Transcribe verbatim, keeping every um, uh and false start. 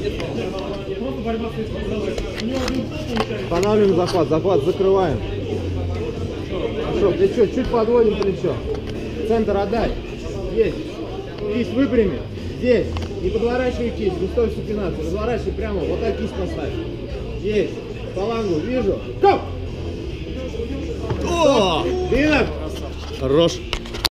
Останавливаем захват, захват закрываем. Хорошо, плечо, чуть подводим плечо. Центр отдай. Здесь. Кисть выпрями. Здесь. Не подворачивай кисть, густой супинацию. Разворачивай прямо. Вот так кисть поставь. Здесь. Фалангу вижу. Стоп! О! Клинок. Хорош.